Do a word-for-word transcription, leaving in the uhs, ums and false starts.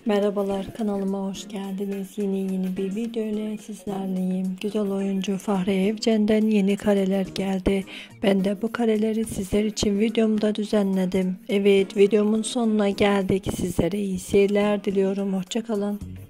Merhabalar, kanalıma hoş geldiniz. Yine yeni bir video ile sizlerleyim. Güzel oyuncu Fahriye Evcen'den yeni kareler geldi. Ben de bu kareleri sizler için videomda düzenledim. Evet, videomun sonuna geldik. Sizlere iyi seyirler diliyorum. Hoşça kalın.